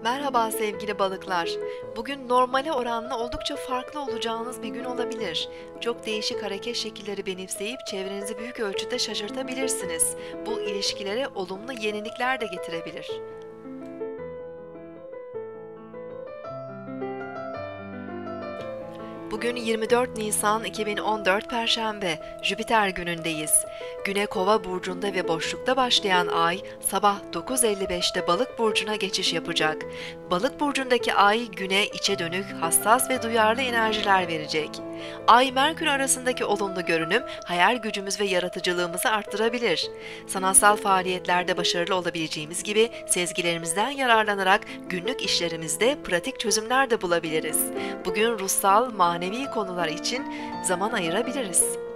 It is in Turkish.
Merhaba sevgili balıklar. Bugün normale oranla oldukça farklı olacağınız bir gün olabilir. Çok değişik hareket şekilleri benimseyip çevrenizi büyük ölçüde şaşırtabilirsiniz. Bu ilişkilere olumlu yenilikler de getirebilir. Bugün 24 Nisan 2014 Perşembe, Jüpiter günündeyiz. Güne Kova burcunda ve boşlukta başlayan ay sabah 9:55'te Balık burcuna geçiş yapacak. Balık burcundaki ay güne içe dönük, hassas ve duyarlı enerjiler verecek. Ay Merkür arasındaki olumlu görünüm hayal gücümüz ve yaratıcılığımızı arttırabilir. Sanatsal faaliyetlerde başarılı olabileceğimiz gibi sezgilerimizden yararlanarak günlük işlerimizde pratik çözümler de bulabiliriz. Bugün ruhsal, manevi konular için zaman ayırabiliriz.